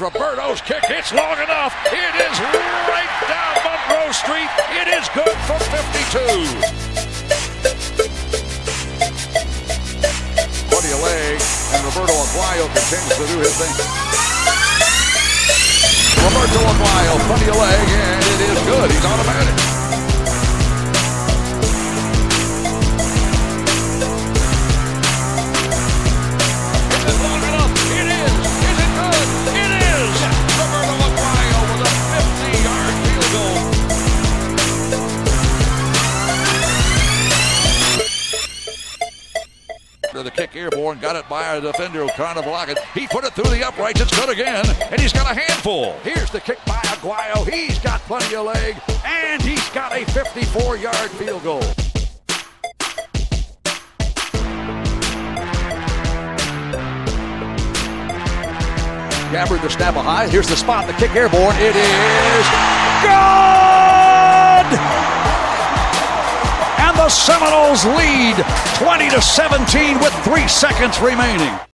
Roberto's kick. It's long enough. It is right down Monroe Street. It is good for 52. Plenty of leg, and Roberto Aguayo continues to do his thing. Roberto Aguayo, plenty of leg, and it is good. He's automatic. The kick airborne, got it by a defender trying to block it. He put it through the uprights. It's good again, and he's got a handful. Here's the kick by Aguayo. He's got plenty of leg, and he's got a 54-yard field goal. Gabbard the snap a high. Here's the spot. The kick airborne. It is good! The Seminoles lead 20-17 with 3 seconds remaining.